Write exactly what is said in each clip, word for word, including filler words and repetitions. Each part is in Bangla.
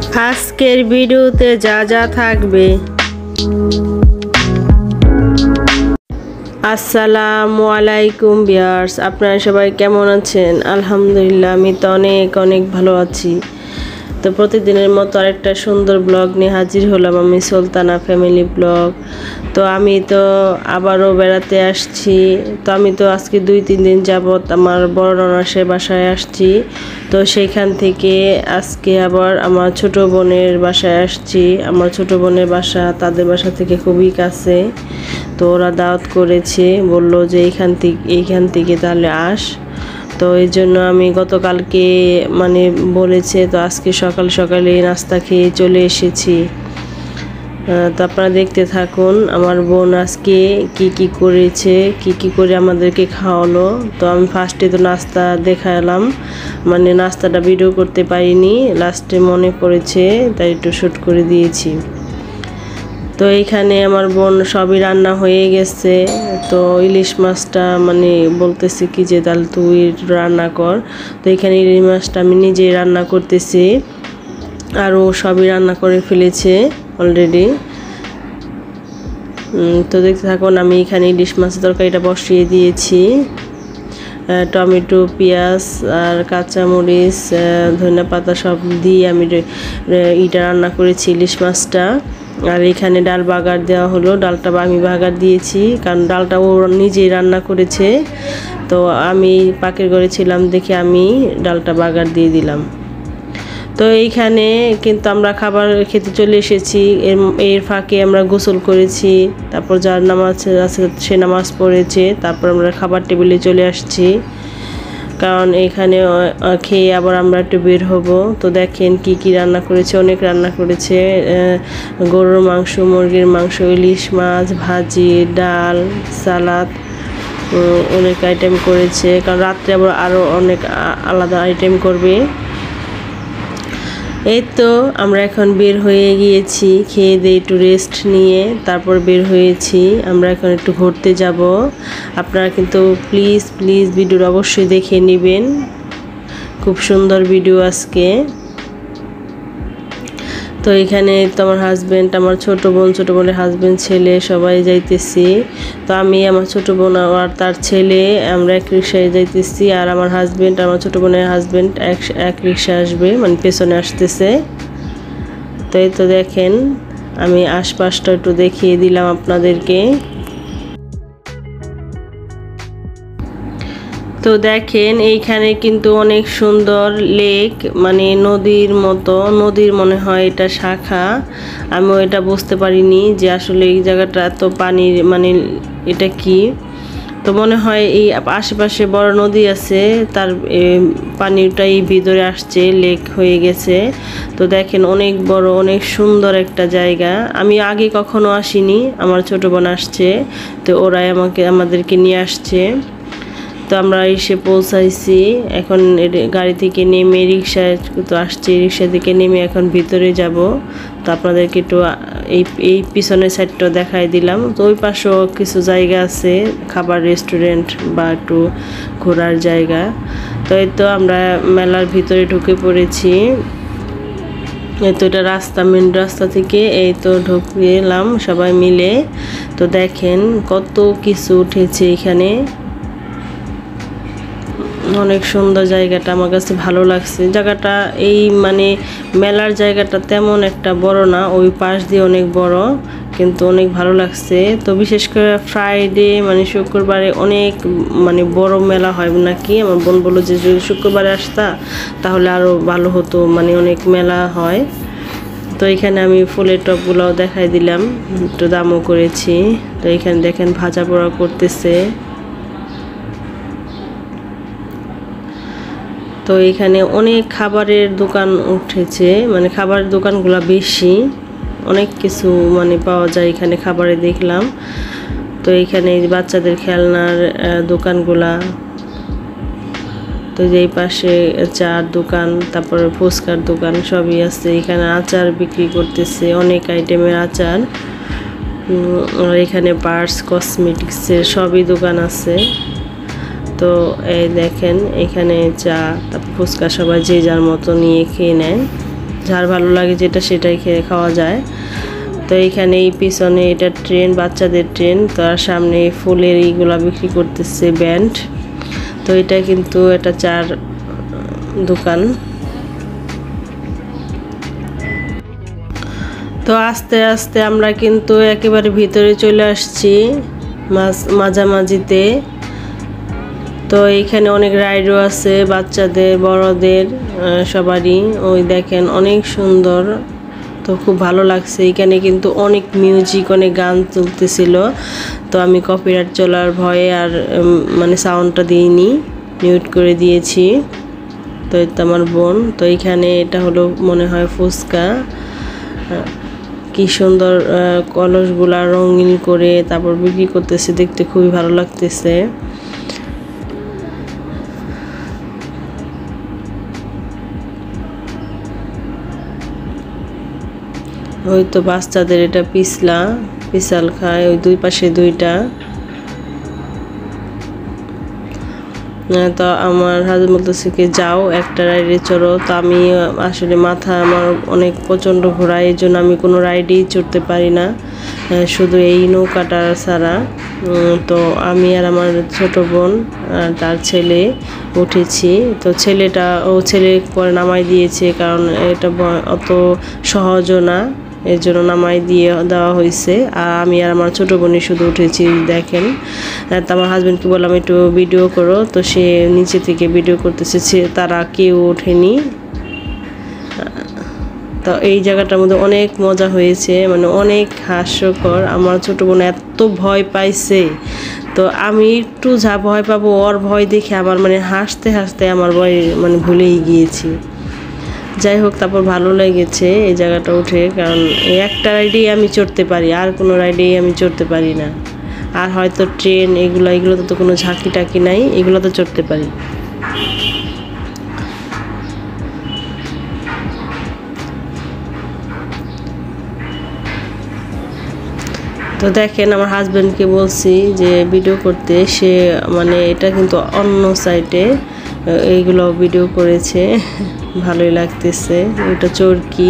আজকের ভিডিওতে যা যা থাকবে। আসসালামু আলাইকুম ভিউয়ার্স, আপনারা সবাই কেমন আছেন? আলহামদুলিল্লাহ, আমি তো অনেক অনেক ভালো আছি। তো প্রতিদিনের মতো আরেকটা সুন্দর ব্লগ নিয়ে হাজির হলাম আমি, সুলতানা ফ্যামিলি ব্লগ। তো আমি তো আবারও বেড়াতে আসছি। তো আমি তো আজকে দুই তিন দিন যাবত আমার বড় ননাসের বাসায় আসছি। তো সেইখান থেকে আজকে আবার আমার ছোট বোনের বাসায় আসছি। আমার ছোট বোনের বাসা তাদের বাসা থেকে খুবই কাছে। তো ওরা দাওয়াত করেছে, বললো যে এইখান থেকে এইখান থেকে তাহলে আস। তো এই জন্য আমি গতকালকে মানে বলেছে, তো আজকে সকাল সকালে নাস্তা খেয়ে চলে এসেছি। তো আপনারা দেখতে থাকুন আমার বোন আজকে কি কি করেছে, কি কি করে আমাদেরকে খাওয়ালো। তো আমি ফার্স্টে তো নাস্তা দেখালাম, মানে নাস্তাটা ভিডিও করতে পারিনি, লাস্টে মনে পড়েছে তাই একটু শ্যুট করে দিয়েছি। তো এইখানে আমার বোন সবই রান্না হয়ে গেছে। তো ইলিশ মাছটা মানে বলতেছি কি যে তাহলে তুই রান্না কর। তো এখানে ইলিশ মাছটা আমি নিজেই রান্না করতেছি, আর ও সবই রান্না করে ফেলেছে অলরেডি। তো দেখতে থাকুন, আমি এখানে ইলিশ মাছের তরকারিটা বসিয়ে দিয়েছি। টমেটো, পেঁয়াজ আর কাঁচামরিচ, ধনিয়া পাতা সব দিয়ে আমি ইটা রান্না করেছি ইলিশ মাছটা। আর এখানে ডাল বাগার দেওয়া হলো, ডালটা আমি বাগার দিয়েছি কারণ ডালটা ও নিজেই রান্না করেছে। তো আমি পাকের ঘরে ছিলাম দেখে আমি ডালটা বাগার দিয়ে দিলাম। তো এইখানে কিন্তু আমরা খাবার খেতে চলে এসেছি। এর এর ফাঁকে আমরা গোসল করেছি, তারপর যার নামাজ আছে সে নামাজ পড়েছে, তারপর আমরা খাবার টেবিলে চলে আসছি কারণ এখানে খেয়ে আবার আমরা একটু বের হব। তো দেখেন কি কি রান্না করেছে, অনেক রান্না করেছে। গরুর মাংস, মুরগির মাংস, ইলিশ মাছ, ভাজি, ডাল, সালাদ, অনেক আইটেম করেছে কারণ রাত্রে আবার আরও অনেক আলাদা আইটেম করবে। এই তো আমরা এখন বের হয়ে গিয়েছি, খেয়ে দিয়ে একটু রেস্ট নিয়ে তারপর বের হয়েছি। আমরা এখন একটু ঘুরতে যাব। আপনারা কিন্তু প্লিজ প্লিজ ভিডিওটা অবশ্যই দেখে নেবেন, খুব সুন্দর ভিডিও আজকে। তো এখানে তো আমার হাজব্যান্ড, আমার ছোট বোন, ছোট বোনের হাজব্যান্ড, ছেলে সবাই যাইতেছি। তো আমি, আমার ছোট বোন আর তার ছেলে আমরা এক রিক্সায় যাইতেছি, আর আমার হাজব্যান্ড, আমার ছোট বোনের হাজব্যান্ড এক এক রিক্সা আসবে, মানে পেছনে আসতেছে। তো এই তো দেখেন আমি আশপাশটা একটু দেখিয়ে দিলাম আপনাদেরকে। তো দেখেন এইখানে কিন্তু অনেক সুন্দর লেক, মানে নদীর মতো, নদীর মনে হয় এটা শাখা। আমিও এটা বুঝতে পারিনি যে আসলে এই জায়গাটা এত পানির, মানে এটা কি। তো মনে হয় এই আশেপাশে বড় নদী আছে, তার পানিটাই ভিতরে আসছে, লেক হয়ে গেছে। তো দেখেন অনেক বড়, অনেক সুন্দর একটা জায়গা। আমি আগে কখনো আসিনি, আমার ছোট বোন আসছে, তো ওরাই আমাকে আমাদেরকে নিয়ে আসছে। তো আমরা এসে পৌঁছাইছি, এখন গাড়ি থেকে নেমে রিক্সায় তো আসছি, রিক্সা থেকে নেমে এখন ভিতরে যাব। তো আপনাদেরকে একটু এই এই পিছনের সাইডটা দেখাই দিলাম। তো ওই পাশেও কিছু জায়গা আছে, খাবার রেস্টুরেন্ট বা একটু ঘোরার জায়গা। তো এই তো আমরা মেলার ভিতরে ঢুকে পড়েছি। এই তো এটা রাস্তা, মেন রাস্তা থেকে এই তো ঢুকে এলাম সবাই মিলে। তো দেখেন কত কিছু উঠেছে এখানে, অনেক সুন্দর জায়গাটা, আমার কাছে ভালো লাগছে জায়গাটা। এই মানে মেলার জায়গাটা তেমন একটা বড় না, ওই পাশ দিয়ে অনেক বড়, কিন্তু অনেক ভালো লাগছে। তো বিশেষ করে ফ্রাইডে মানে শুক্রবারে অনেক মানে বড় মেলা হয় নাকি। আমার বোন বললো যে যদি শুক্রবারে আসতা তাহলে আরও ভালো হতো, মানে অনেক মেলা হয়। তো এখানে আমি ফুলের টপগুলোও দেখাই দিলাম, একটু দামও করেছি। তো এখানে দেখেন ভাজা পোড়া করতেছে। তো এখানে অনেক খাবারের দোকান উঠেছে, মানে খাবারের দোকানগুলো বেশি, অনেক কিছু মানে পাওয়া যায় এখানে খাবারে দেখলাম। তো এখানে বাচ্চাদের খেলনার দোকানগুলা, তো যেই পাশে চার দোকান, তারপরে ফুচকার দোকান সবই আছে। এখানে আচার বিক্রি করতেছে, অনেক আইটেমের আচার। আর এখানে পার্স, কসমেটিক্সের সবই দোকান আছে। তো এই দেখেন এখানে চা, তারপর ফুচকা সবাই যে যার মতো নিয়ে খেয়ে নেয়। যার ভালো লাগে যেটা সেটাই খেয়ে খাওয়া যায়। তো এইখানে এই পিছনে এটা ট্রেন, বাচ্চাদের ট্রেন, তার সামনে ফুলের এইগুলা বিক্রি করতেছে ব্যান্ড। তো এটা কিন্তু একটা চার দোকান। তো আস্তে আস্তে আমরা কিন্তু একেবারে ভিতরে চলে আসছি মাঝামাঝিতে। তো এইখানে অনেক রাইডও আছে, বাচ্চাদের বড়দের সবারই। ওই দেখেন অনেক সুন্দর, তো খুব ভালো লাগছে। এখানে কিন্তু অনেক মিউজিক, অনেক গান চলতেছিল। তো আমি কপিরাইট চলার ভয়ে আর মানে সাউন্ডটা দিইনি, মিউট করে দিয়েছি। তো এটা আমার বোন। তো এইখানে এটা হলো মনে হয় ফুচকা। কি সুন্দর কলসগুলা রঙিন করে তারপর বিক্রি করতেছে, দেখতে খুবই ভালো লাগতেছে। ওই তো বাচ্চাদের এটা পিছলা, পিছাল খায়, ওই দুই পাশে দুইটা। তো আমার হাজবেন্ড বলতেছে কি যাও একটা রাইডে চড়ো। তো আমি আসলে মাথা আমার অনেক প্রচণ্ড ঘোরায়, এই জন্য আমি কোনো রাইডেই চড়তে পারি না, শুধু এই নৌকাটা ছাড়া। তো আমি আর আমার ছোট বোন তার ছেলে উঠেছি। তো ছেলেটা ও ছেলে পরে নামাই দিয়েছে, কারণ এটা অত সহজও না, এর জন্য নামাই দিয়ে দেওয়া হয়েছে। আর আমি আর আমার ছোটো বোনই শুধু উঠেছি। দেখেন, তো আমার হাজব্যান্ডকে বললাম একটু ভিডিও করো, তো সে নিচে থেকে ভিডিও করতেছে, তারা কেউ ওঠেনি। তো এই জায়গাটার মধ্যে অনেক মজা হয়েছে, মানে অনেক হাস্যকর। আমার ছোটো বোন এত ভয় পাইছে, তো আমি একটু যা ভয় পাবো ওর ভয় দেখে আমার মানে হাসতে হাসতে আমার ভয় মানে ভুলেই গিয়েছি। যাই হোক, তারপর ভালো লেগেছে এই জায়গাটা উঠে, কারণ এই একটা রাইডেই আমি চড়তে পারি, আর কোনো রাইডেই আমি চড়তে পারি না। আর হয়তো ট্রেন এগুলো এগুলোতে তো কোনো ঝাঁকি টাকি নাই, এগুলো তো চড়তে পারি। তো দেখেন, আমার হাজব্যান্ডকে বলছি যে ভিডিও করতে, সে মানে এটা কিন্তু অন্য সাইটে এইগুলো ভিডিও করেছে, ভালোই লাগতেছে। এটা চরকি,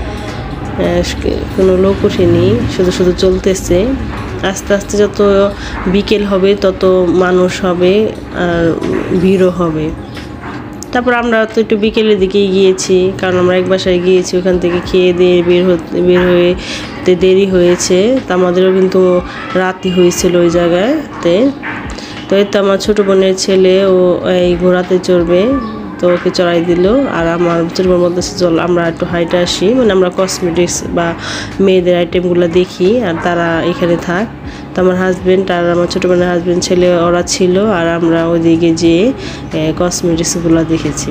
কোনো লোক ওঠেনি, শুধু শুধু চলতেছে। আস্তে আস্তে যত বিকেল হবে তত মানুষ হবে আর ভিড়ও হবে। তারপর আমরা তো একটু বিকেলের দিকেই গিয়েছি, কারণ আমরা এক বাসায় গিয়েছি, ওখান থেকে খেয়ে দিয়ে বের হতে বের হয়ে দেরি হয়েছে। তা আমাদেরও কিন্তু রাতই হয়েছিল ওই জায়গাতে। তো এই তো আমার ছোটো বোনের ছেলে ও এই ঘোড়াতে চড়বে, তো ওকে চড়াই দিল। আর আমার ছোটো বোন বলতেছে চল আমরা একটু হাইটে আসি, মানে আমরা কসমেটিক্স বা মেয়েদের আইটেমগুলো দেখি আর তারা এখানে থাক। তো আমার হাজব্যান্ড আর আমার ছোটো বোনের হাজব্যান্ড ছেলে ওরা ছিল, আর আমরা ওইদিকে যেয়ে কসমেটিক্সগুলো দেখেছি।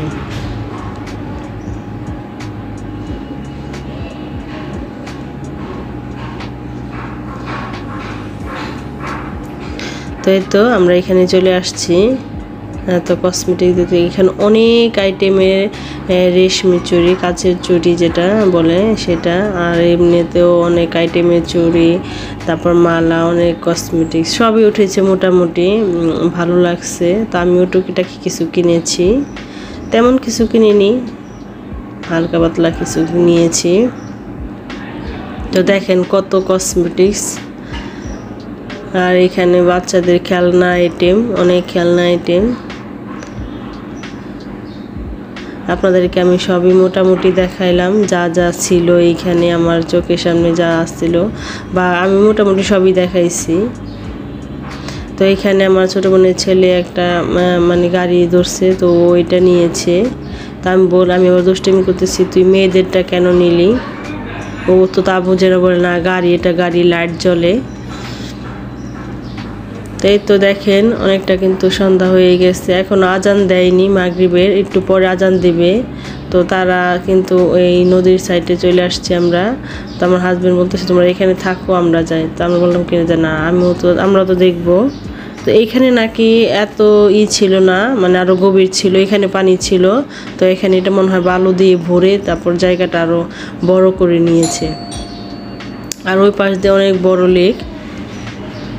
তো এই তো আমরা এখানে চলে আসছি। তো কসমেটিক দিতে এখানে অনেক আইটেমের রেশমি চুড়ি, কাচের চুড়ি যেটা বলে সেটা, আর এমনিতেও অনেক আইটেমের চুড়ি, তারপর মালা, অনেক কসমেটিক সবই উঠেছে মোটামুটি, ভালো লাগছে। তো আমিও টুকিটাকি কিছু কিনেছি, তেমন কিছু কিনিনি, হালকা পাতলা কিছু নিয়েছি। তো দেখেন কত কসমেটিক্স, আর এখানে বাচ্চাদের খেলনা আইটেম, অনেক খেলনা আইটেম। আপনাদেরকে আমি সবই মোটামুটি দেখাইলাম, যা যা ছিল এইখানে আমার চোখের সামনে যা আসছিল, বা আমি মোটামুটি সবই দেখাইছি। তো এইখানে আমার ছোটো বোনের ছেলে একটা মানে গাড়ি ধরছে, তো ওইটা নিয়েছে। তা আমি বল আমি আবার দুষ্টামি করতেছি, তুই মেয়েদেরটা কেন নিলি? ও তো তা বুঝে না, বলে না গাড়ি, এটা গাড়ি, লাইট জ্বলে। এই তো দেখেন অনেকটা কিন্তু সন্ধ্যা হয়ে গেছে, এখন আজান দেয়নি মাগরিবের, একটু পরে আজান দিবে। তো তারা কিন্তু এই নদীর সাইডে চলে আসছি আমরা। তো আমার হাজব্যান্ড বলতেছে তোমরা এখানে থাকো, আমরা যাই। তো আমরা বললাম কিনে যে না, আমিও তো আমরা তো দেখবো। তো এইখানে নাকি এত ই ছিল না, মানে আরও গভীর ছিল, এখানে পানি ছিল। তো এখানে এটা মনে হয় বালু দিয়ে ভরে তারপর জায়গাটা আরও বড় করে নিয়েছে। আর ওই পাশ দিয়ে অনেক বড় লেক,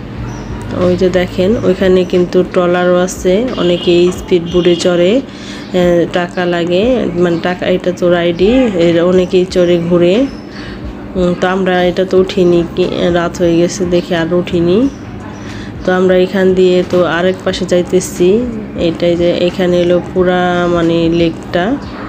ওই যে দেখেন ওইখানে কিন্তু ট্রলারও আছে, অনেকেই স্পিড বোটে চড়ে। টাকা লাগে, মানে টাকা, এটা তো রাইডই, এর অনেকেই চড়ে ঘুরে। তো আমরা এটা তো উঠিনি, রাত হয়ে গেছে দেখে আর উঠিনি। তো আমরা এখান দিয়ে তো আরেক পাশে যাইতেছি। এটাই যে এখানে এলো পুরা মানে লেকটা,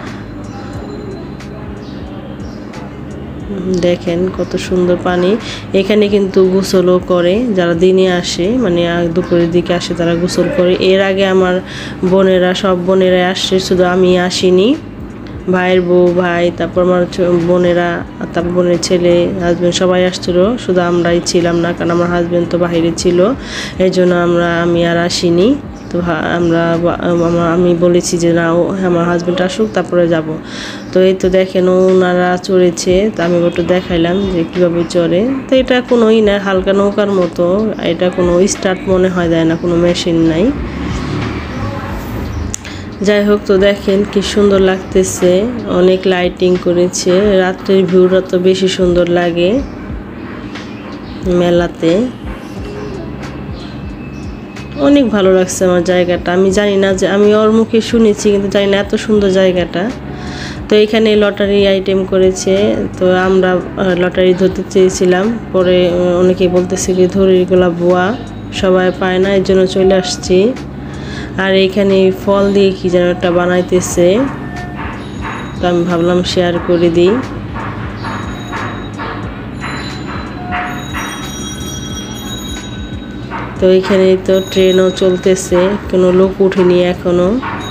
দেখেন কত সুন্দর পানি। এখানে কিন্তু গোসলও করে যারা দিনে আসে, মানে দুপুরের দিকে আসে তারা গোসল করে। এর আগে আমার বোনেরা, সব বোনেরা আসছে, শুধু আমি আসিনি। ভাইয়ের বউ, ভাই, তারপর আমার বোনেরা, তারপর বোনের ছেলে, হাজব্যান্ড সবাই আসছিল, শুধু আমরাই ছিলাম না, কারণ আমার হাজব্যান্ড তো বাইরে ছিল, এই জন্য আমরা আমি আর আসিনি। তো আমরা আমি বলেছি যে না, আমার হাজব্যান্ড আসুক তারপরে যাব। তো এই তো দেখেন ওনারা চড়েছে, তো আমি একটু দেখাইলাম যে কীভাবে চড়ে। তো এটা কোনোই না, হালকা নৌকার মতো, এটা কোনো স্টার্ট মনে হয় যায় না, কোনো মেশিন নাই। যাই হোক, তো দেখেন কি সুন্দর লাগতেছে, অনেক লাইটিং করেছে, রাত্রের ভিউটা তো বেশি সুন্দর লাগে মেলাতে। অনেক ভালো লাগছে আমার জায়গাটা। আমি জানি না, যে আমি ওর মুখে শুনেছি কিন্তু জানি না এত সুন্দর জায়গাটা। তো এখানে লটারি আইটেম করেছে, তো আমরা লটারি ধরতে চেয়েছিলাম, পরে অনেকেই বলতেছে কি ধরিগুলা বুয়া, সবাই পায় না, এর জন্য চলে আসছি। আর এখানে ফল দিয়ে কি যেন একটা বানাইতেছে, তো আমি ভাবলাম শেয়ার করে দিই। তো এখানে তো ট্রেনও চলতেছে, কোনো লোক উঠেনি এখনো।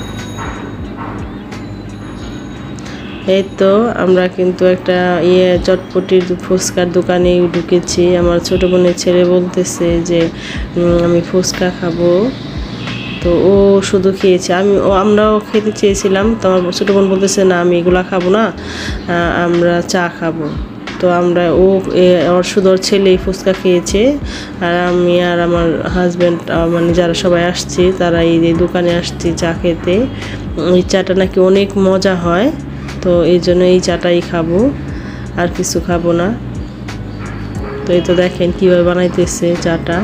এই তো আমরা কিন্তু একটা ইয়ে চটপটির ফুচকার দোকানে ঢুকেছি। আমার ছোট বোনের ছেলে বলতেছে যে আমি ফুচকা খাবো, তো ও শুধু খেয়েছে, আমি ও আমরাও খেতে চেয়েছিলাম। তো আমার ছোটো বোন বলতেছে না, আমি এগুলো খাবো না, আমরা চা খাবো। তো আমরা ও ওর শুধু ওর ছেলেই ফুচকা খেয়েছে, আর আমি আর আমার হাজব্যান্ড, মানে যারা সবাই আসছি তারা এই দোকানে আসছি চা খেতে। এই চাটা নাকি অনেক মজা হয়, তো এই জন্য এই চাটাই খাবো, আর কিছু খাবো না। তো এই তো দেখেন কীভাবে বানাইতেছে চাটা,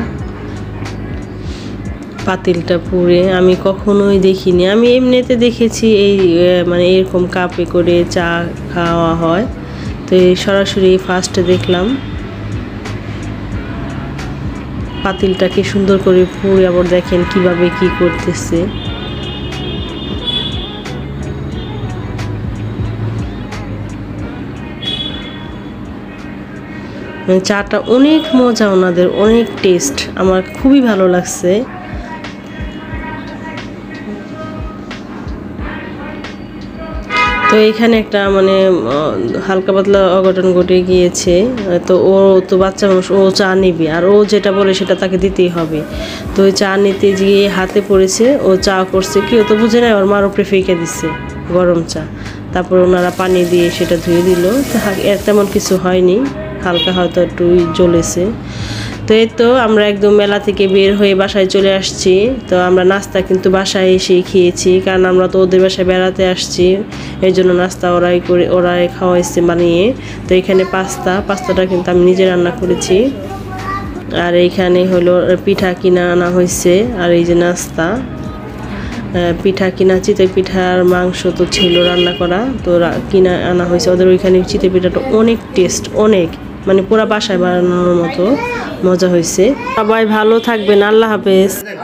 পাতিলটা পুড়ে আমি কখনোই দেখিনি। আমি এমনিতে দেখেছি এই মানে এরকম কাপে করে চা খাওয়া হয়, তো এই সরাসরি ফার্স্ট দেখলাম পাতিলটাকে সুন্দর করে পুড়ে। আবার দেখেন কিভাবে কি করতেছে, চাটা অনেক মজা, ওনাদের অনেক টেস্ট, আমার খুবই ভালো লাগছে। তো এখানে একটা মানে হালকা পাতলা অঘটন ঘটে গিয়েছে। তো ও তো বাচ্চা মানুষ, ও চা নিবে, আর ও যেটা বলে সেটা তাকে দিতেই হবে। তো ওই চা নিতে গিয়ে হাতে পড়েছে, ও চা করছে কি, ও তো বুঝে না, ওর মার উপরে ফেঁকে দিচ্ছে গরম চা। তারপর ওনারা পানি দিয়ে সেটা ধুয়ে দিল, এর তেমন কিছু হয়নি, হালকা হয়তো একটু জ্বলেছে। তো এই তো আমরা একদম মেলা থেকে বের হয়ে বাসায় চলে আসছি। তো আমরা নাস্তা কিন্তু বাসায় এসেই খেয়েছি, কারণ আমরা তো ওদের বাসায় বেড়াতে আসছি, এই জন্য নাস্তা ওরাই করে ওরাই খাওয়াইছে বানিয়ে। তো এখানে পাস্তা পাস্তাটা কিন্তু আমি নিজে রান্না করেছি। আর এইখানে হলো পিঠা কিনা আনা হয়েছে, আর এই যে নাস্তা, পিঠা কিনা, চিতই পিঠার মাংস তো ছিল রান্না করা, তো কিনা আনা হয়েছে। ওদের ওইখানে চিতই পিঠাটা অনেক টেস্ট, অনেক মানে পুরা বাসায় বানানোর মতো মজা হয়েছে। সবাই ভালো থাকবেন, আল্লাহ হাফেজ।